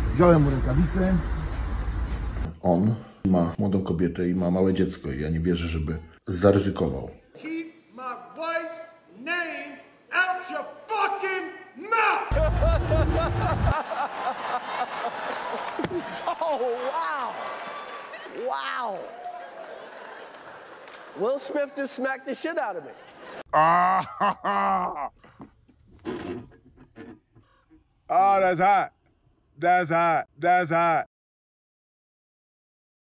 Wziąłem mu rękawice. On ma młodą kobietę i ma małe dziecko i ja nie wierzę, żeby zaryzykował. Keep my wife's name out your fucking mouth! Oh, wow. Wow. Will Smith just smacked the shit out of me. Oh, that's hot. That's hot. That's hot.